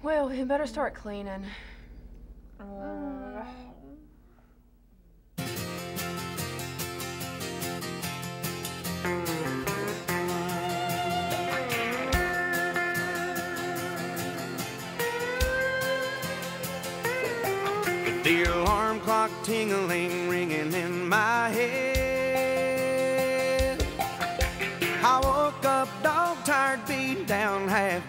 Well, you better start cleaning. The alarm clock tingling, ringing in my head. I woke up dog-tired, beat down, half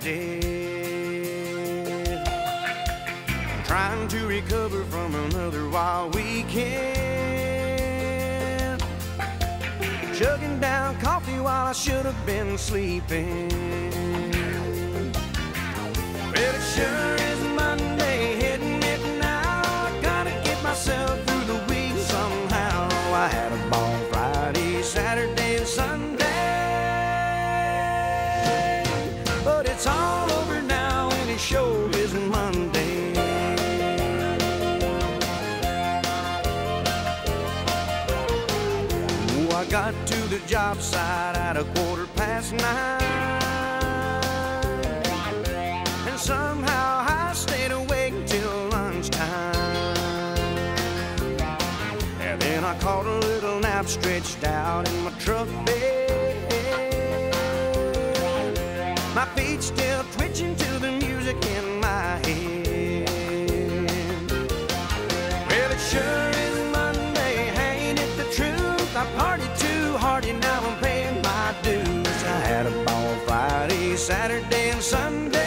dead. I'm trying to recover from another wild weekend, chugging down coffee while I should have been sleeping. Well, it sure is Monday, hitting it now. I gotta get myself through the week somehow. I had a ball Friday, Saturday, and Sunday, but it's all over now and it sure is Monday. Oh, I got to the job site at 9:15. Somehow I stayed awake till lunchtime, and then I caught a little nap stretched out in my truck bed. My feet still twitching to the music in my head. Well, it sure is Monday, ain't it the truth? I partied too hard and now I'm paying my dues. I had a ball Friday, Saturday, and Sunday,